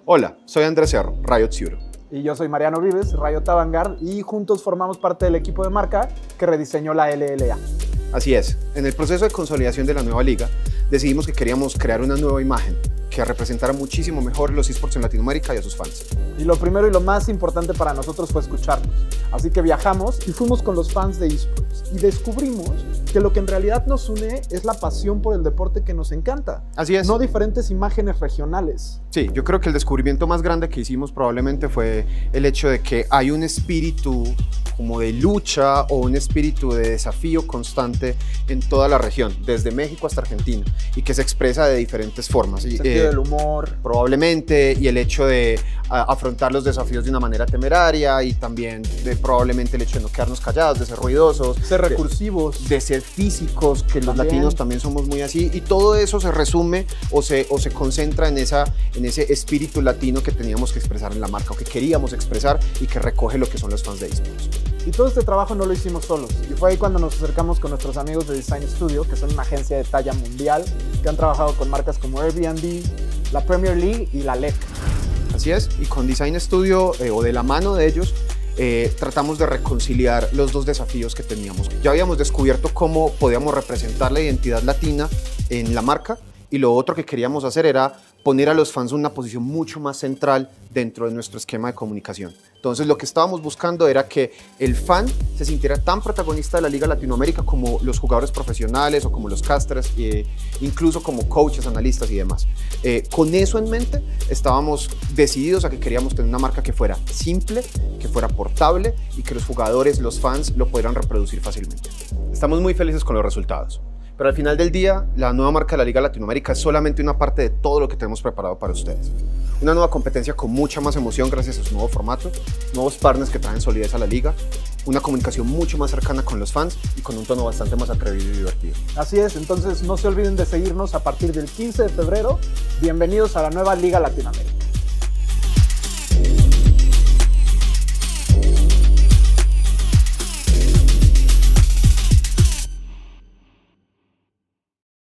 Hola, soy Andrés Cerro, Riot Zero. Y yo soy Mariano Vives, Riot Vanguard, y juntos formamos parte del equipo de marca que rediseñó la LLA. Así es, en el proceso de consolidación de la nueva liga, decidimos que queríamos crear una nueva imagen que representara muchísimo mejor los esports en Latinoamérica y a sus fans. Y lo primero y lo más importante para nosotros fue escucharlos. Así que viajamos y fuimos con los fans de esports y descubrimos que lo que en realidad nos une es la pasión por el deporte que nos encanta. Así es. No diferentes imágenes regionales. Sí, yo creo que el descubrimiento más grande que hicimos probablemente fue el hecho de que hay un espíritu como de lucha o un espíritu de desafío constante en toda la región, desde México hasta Argentina, y que se expresa de diferentes formas. El sentido del humor. Probablemente, y el hecho de afrontar los desafíos de una manera temeraria, y también probablemente el hecho de no quedarnos callados, de ser ruidosos, ser recursivos, de ser físicos, que los latinos también somos muy así, y todo eso se resume o se concentra en ese espíritu latino que teníamos que expresar en la marca, o que queríamos expresar, y que recoge lo que son los fans de esports. Y todo este trabajo no lo hicimos solos, y fue ahí cuando nos acercamos con nuestros amigos de Design Studio, que son una agencia de talla mundial, que han trabajado con marcas como Airbnb, la Premier League y la LEC. Así es, y con Design Studio, o de la mano de ellos, tratamos de reconciliar los dos desafíos que teníamos. Ya habíamos descubierto cómo podíamos representar la identidad latina en la marca, y lo otro que queríamos hacer era poner a los fans en una posición mucho más central dentro de nuestro esquema de comunicación. Entonces lo que estábamos buscando era que el fan se sintiera tan protagonista de la Liga Latinoamérica como los jugadores profesionales o como los casters, incluso como coaches, analistas y demás. Con eso en mente estábamos decididos a que queríamos tener una marca que fuera simple, que fuera portable y que los jugadores, los fans, lo pudieran reproducir fácilmente. Estamos muy felices con los resultados. Pero al final del día, la nueva marca de la Liga Latinoamérica es solamente una parte de todo lo que tenemos preparado para ustedes. Una nueva competencia con mucha más emoción gracias a su nuevo formato, nuevos partners que traen solidez a la liga, una comunicación mucho más cercana con los fans y con un tono bastante más atrevido y divertido. Así es, entonces no se olviden de seguirnos a partir del 15 de febrero. Bienvenidos a la nueva Liga Latinoamérica.